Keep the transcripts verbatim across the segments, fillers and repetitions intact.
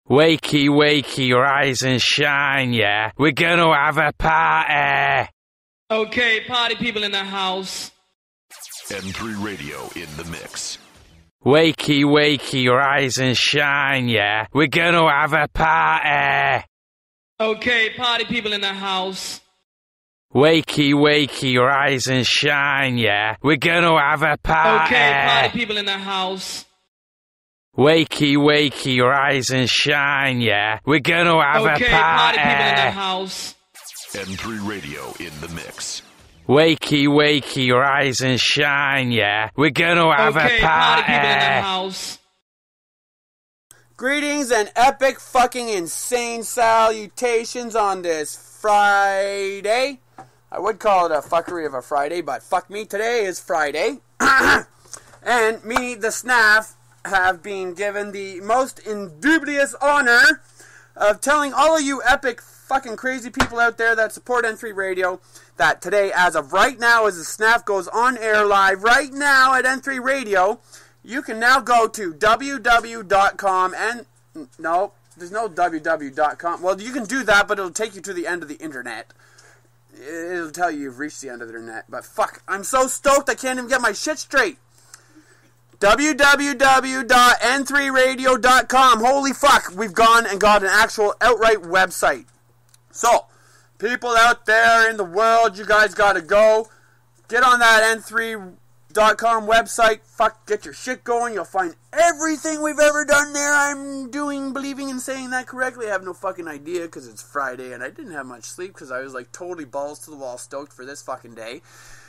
Wakey, wakey, rise and shine, yeah. We're gonna have a party. Okay, party people in the house. M three Radio in the mix. Wakey, wakey, rise and shine, yeah. We're gonna have a party. Okay, party people in the house. Wakey, wakey, rise and shine, yeah. We're gonna have a party. Okay, party people in the house. Wakey, wakey, rise and shine, yeah. We're gonna have okay, a party. Okay, party people in the house. M three Radio in the mix. Wakey, wakey, rise and shine, yeah. We're gonna have okay, a party. Okay, party people in the house. Greetings and epic fucking insane salutations on this Friday. I would call it a fuckery of a Friday, but fuck me, today is Friday. And me, the Snaff, have been given the most indubious honor of telling all of you epic fucking crazy people out there that support M three Radio that today, as of right now, as the Snaff goes on air live right now at M three Radio, you can now go to w w w dot com and no, there's no w w w dot com. Well, you can do that, but it'll take you to the end of the internet. It'll tell you you've reached the end of the internet. But fuck, I'm so stoked I can't even get my shit straight. w w w dot n three radio dot com. Holy fuck, we've gone and got an actual outright website. So, people out there in the world, you guys gotta go. Get on that n three dot com website. Fuck, get your shit going. You'll find everything we've ever done there. I'm doing, believing and saying that correctly. I have no fucking idea because it's Friday and I didn't have much sleep because I was like totally balls to the wall stoked for this fucking day.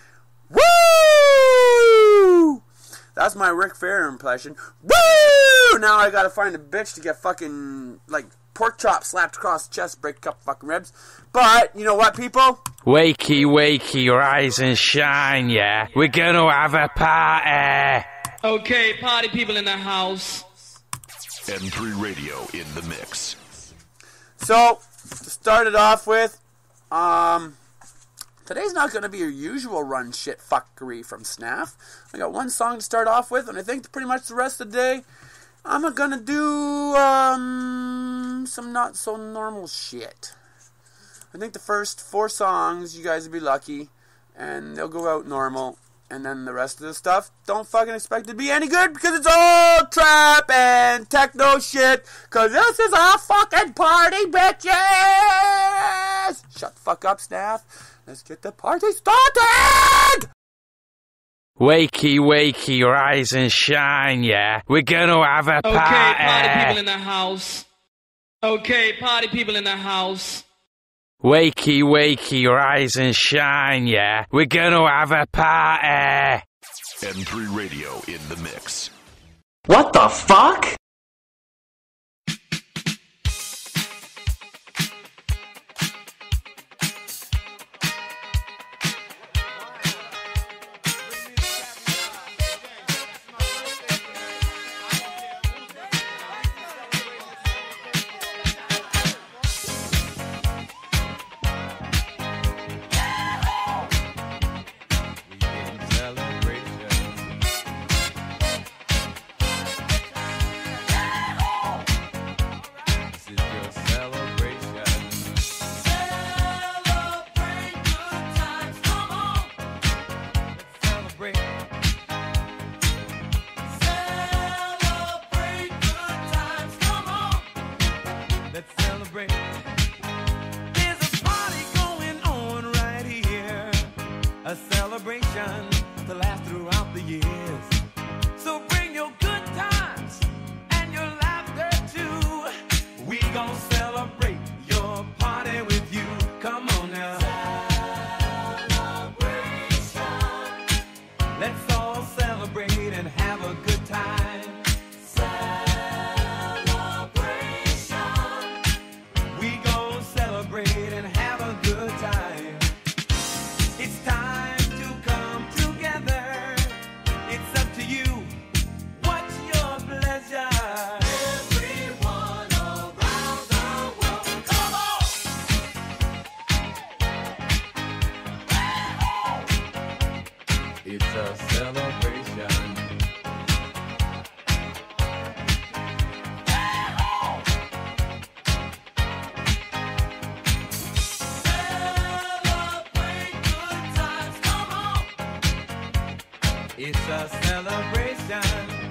Woo! That's my Ric Flair impression. Woo! Now I gotta find a bitch to get fucking, like, pork chop slapped across the chest, break a couple fucking ribs. But, you know what, people? Wakey, wakey, rise and shine, yeah. We're gonna have a party. Okay, party people in the house. M three Radio in the mix. So, to start it off with, um... today's not going to be your usual run shit fuckery from Snaff. I got one song to start off with, and I think pretty much the rest of the day, I'm going to do um, some not so normal shit. I think the first four songs, you guys will be lucky, and they'll go out normal. And then the rest of the stuff, don't fucking expect it to be any good, because it's all trap and techno shit, because this is our fucking party, bitches! Shut the fuck up, Snaff. Let's get the party started! Wakey, wakey, rise and shine, yeah. We're gonna have a party. Okay, party people in the house. Okay, party people in the house. Wakey, wakey, rise and shine, yeah. We're gonna have a party. M three Radio in the mix. What the fuck? It's a celebration. a celebration.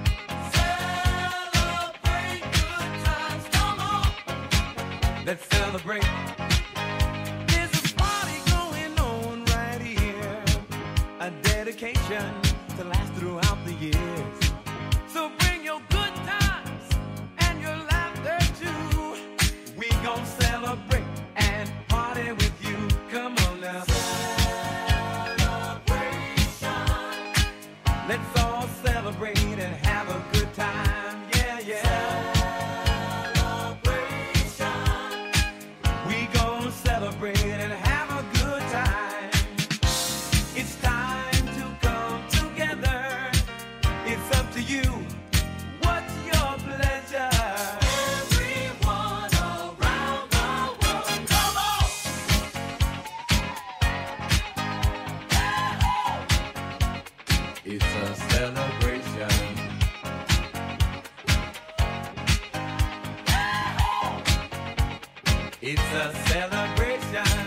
Celebrate good times, come on. Let's celebrate. There's a party going on right here. A dedication to last throughout the years. So bring your good times and your laughter too. We gon' celebrate and party with you. Come on now. Let's all celebrate and have a good time, yeah, yeah. Celebration. We gon' celebrate and have a good time. It's time to come together. It's up to you. What's your pleasure? Everyone around the world, come on! It's a celebration. It's a celebration.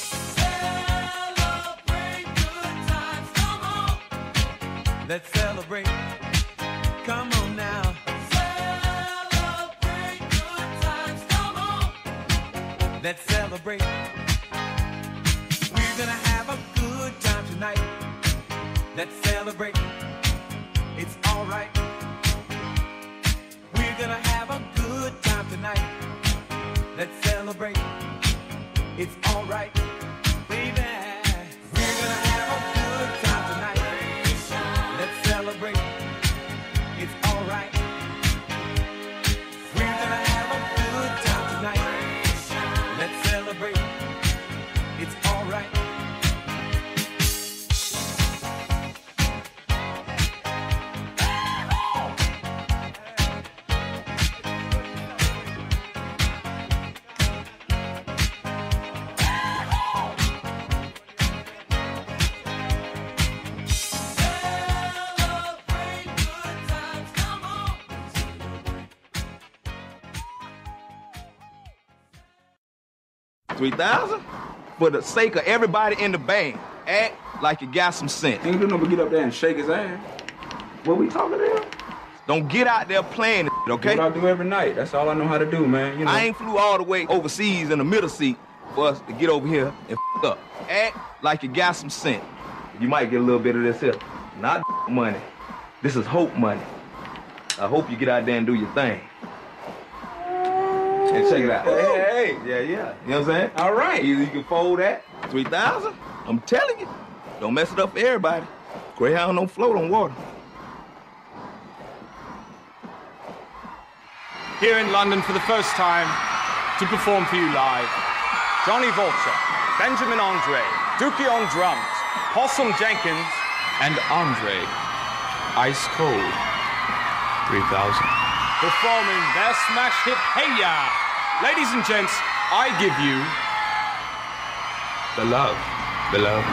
Celebrate good times, come on. Let's celebrate. Come on now. Celebrate good times, come on. Let's celebrate. We're gonna have a good time tonight. Let's celebrate. It's alright. We're gonna have a good time tonight. Let's celebrate. It's alright, baby. We're gonna have a good time tonight. Let's celebrate. It's alright. We're gonna have a good time tonight. Let's celebrate. It's alright. three thousand? For the sake of everybody in the band, act like you got some sense. Ain't do no but get up there and shake his ass. What we talking about? Don't get out there playing it, okay? What I do every night. That's all I know how to do, man. You know. I ain't flew all the way overseas in the middle seat for us to get over here and f up. Act like you got some sense. You might get a little bit of this here. Not money. This is hope money. I hope you get out there and do your thing. And check it out. Hey, hey, hey. Yeah, yeah. You know what I'm saying? All right. Either you can fold that, three thousand. I'm telling you. Don't mess it up for everybody. Greyhound don't float on water. Here in London for the first time to perform for you live, Johnny Vulture, Benjamin Andre, Dookie on drums, Possum Jenkins, and Andre Ice Cold three thousand. Performing their smash hit, Hey Ya! Ladies and gents, I give you the love, the love.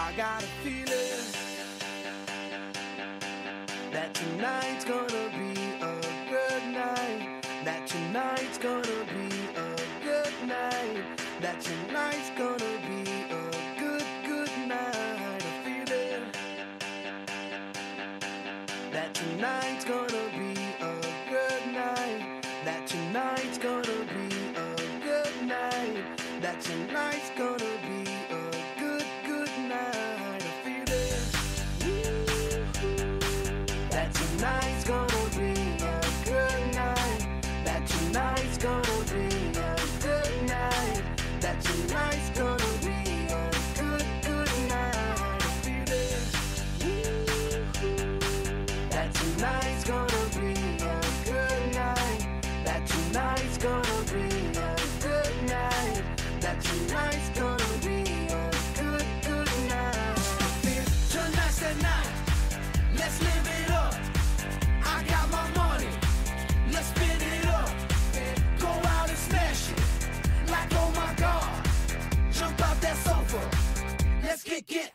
I got a feeling that tonight's gonna be a good night. That tonight's gonna be a good night. That tonight's gonna be a good, good night. A feeling that tonight's gonna be a good night. That tonight's gonna be a good night. That tonight's gonna be a good, good night. A feeling that tonight's gonna be a good night. That tonight's gonna be a good night. That tonight's gonna be a good, good night. A feeling that tonight's gonna be a good night. That tonight's gonna be a good night. That tonight's gonna be a good, good night. Tonight's the night. Let's live it up. I got my money. Let's spin it up. Go out and smash it. Like oh my God. Jump out that sofa. Let's get get